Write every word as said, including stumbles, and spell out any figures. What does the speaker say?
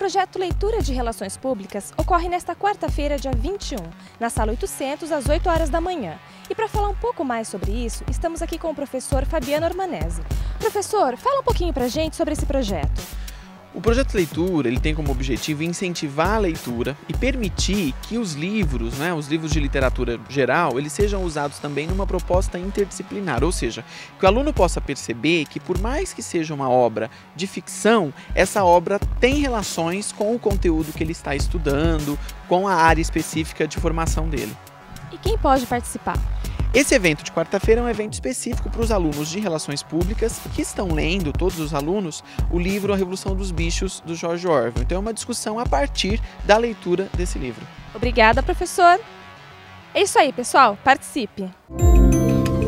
projeto Leitura de Relações Públicas ocorre nesta quarta-feira, dia vinte e um, na Sala oitocentos, às oito horas da manhã. E para falar um pouco mais sobre isso, estamos aqui com o professor Fabiano Ormanese. Professor, fala um pouquinho para a gente sobre esse projeto. O projeto Leitura ele tem como objetivo incentivar a leitura e permitir que os livros, né, os livros de literatura geral, eles sejam usados também numa proposta interdisciplinar, ou seja, que o aluno possa perceber que por mais que seja uma obra de ficção, essa obra tem relações com o conteúdo que ele está estudando, com a área específica de formação dele. E quem pode participar? Esse evento de quarta-feira é um evento específico para os alunos de Relações Públicas que estão lendo, todos os alunos, o livro A Revolução dos Bichos, do George Orwell. Então é uma discussão a partir da leitura desse livro. Obrigada, professor! É isso aí, pessoal. Participe!